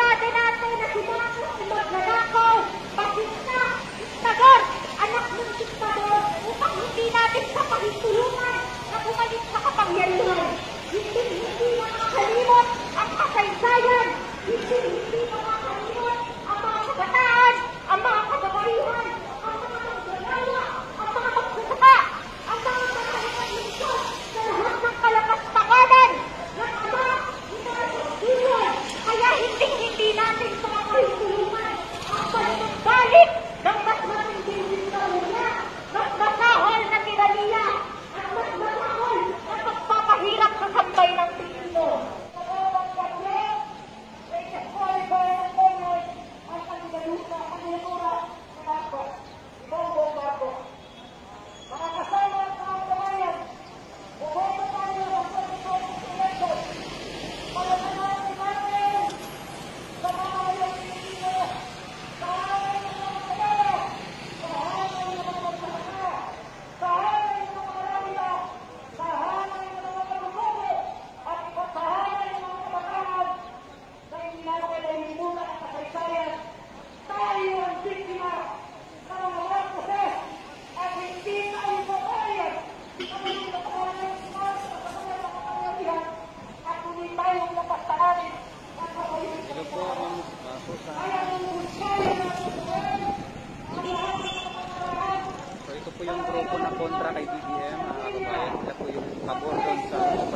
barkada natin na sinakot si magnanakaw, pasista, diktador, anak ng diktador, upang hindi natin sa pahintulungan na bumalik sa kapangyarihan. Hindi makakalimot ang kasaysayan, hindi makakalimot ang mga kabataan, ang mga kababaihan, ang mga magdalaya, ang mga magsasaka, ang mga makakalimutan sa lahat ng kalapaspacanan ng ama ni Panginoon. Kaya hindi natin sa makahintulungan ang balik ng mas matinding diktatorya, mas masahol na tiraniya, at mas masahol na pagpapahirap sa sambay ng Pilipino. So ito po yung grupo na kontra kay BBM, mga kababayan. Ito po yung pabor doon sa